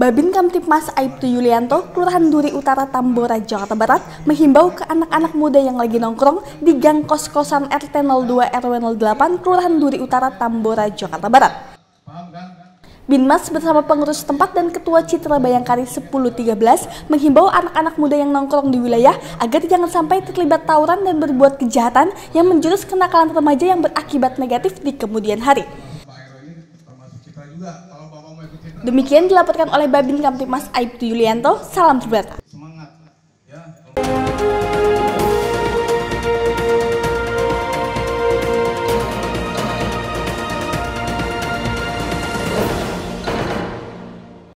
Babin Kamtibmas Aibtu Yulianto, Kelurahan Duri Utara, Tambora, Jakarta Barat, menghimbau ke anak-anak muda yang lagi nongkrong di gang kos-kosan RT 02 RW 08, Kelurahan Duri Utara, Tambora, Jakarta Barat. Binmas bersama pengurus tempat dan Ketua Citra Bayangkari 1013 menghimbau anak-anak muda yang nongkrong di wilayah agar jangan sampai terlibat tawuran dan berbuat kejahatan yang menjurus kenakalan remaja yang berakibat negatif di kemudian hari. Demikian dilaporkan oleh Babin Kamtibmas Aibtu Yulianto. Salam sejahtera.